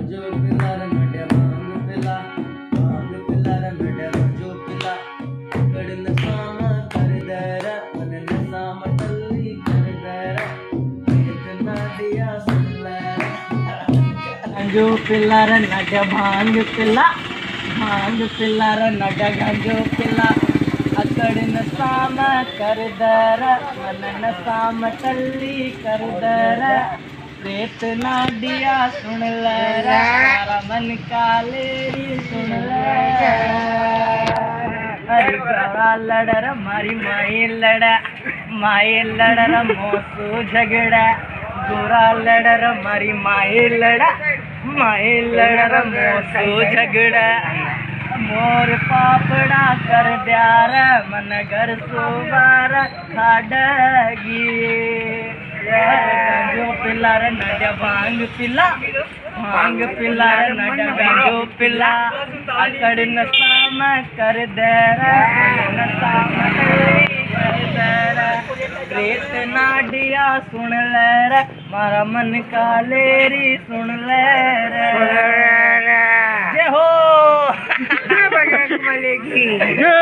गांजो पिला रे नड्या भांग पिला रे नड्या गांजो पिला कड़न साम कर दर मन साम टल्ली कर दर इतना दिया सुन ले गांजो पिला रे नड्या भांग पिला रे नड्या गांजो पिला अकड़न साम कर दर मन साम टल्ली कर दर प्रेत नाडिया सुन ले सारा मन कालेरी सुन ले हरी गौरा लड़ मारी माई लड़ मोसू झगड़ा गोरा लड़ मारी माई लड़ मोसू झगड़ा मोर पापड़ा कर द्यार मन घर सुबार खाडगी गांजो पिला रे नड्या भांग पिला रे नड्या गांजो पिला अकड़न साम कर दर प्रेत नाडिया सुन ले रे मारा मन कालेरी सुन ले रे जय हो।